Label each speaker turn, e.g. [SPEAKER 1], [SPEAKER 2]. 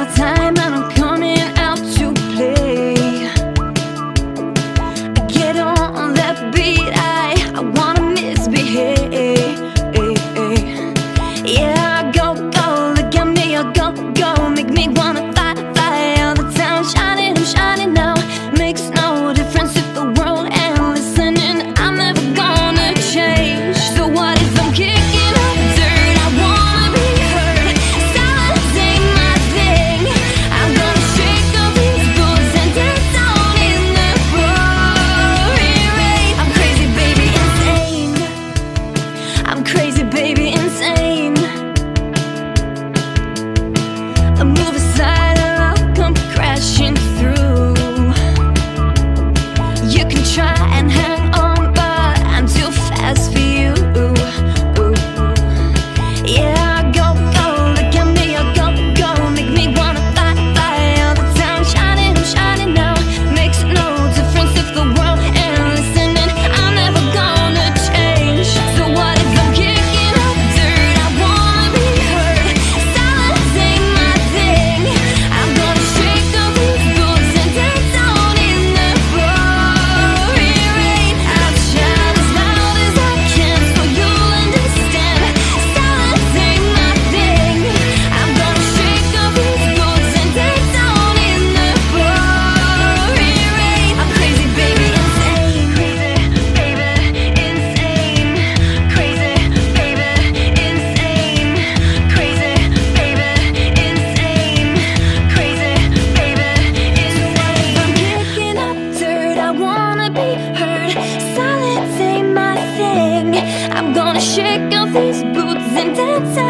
[SPEAKER 1] my time and I'm coming out to play. Get on that beat, I wanna misbehave. Yeah, go, go, look at me, go, go, make me wanna fly, fly all the time. Shining, I'm shining now, makes no difference if the world ain't listening. I'm never gonna change. So what if I'm kicking up dirt? I wanna be heard. Silence ain't my thing. I'm gonna shake up these boots and dance down in the pouring rain. I'm crazy, baby, insane. I'm crazy, baby, insane. I move aside or I'll come crashing through. You can try and hang on, but I'm too fast for you. Yeah, go, go, look at me, go, go, make me wanna fly, fly all the time. Shining, I'm shining now, makes no difference if the world ain't listening. I'm never gonna change. So what if I'm kicking up dirt? I wanna be heard. Silence ain't my thing. I'm gonna shake up these boots and dance down in the pouring rain. I'll shout as loud as I can so you'll understand. Silence ain't my thing. I'm gonna shake up these boots and dance down in the pouring rain. I'm crazy, baby, insane. Crazy, baby, insane. Crazy, baby, insane. Crazy, baby, insane. Crazy, baby, insane. I'm kicking up dirt, I wanna be heard. Silence ain't my thing. I'm gonna shake off these boots and dance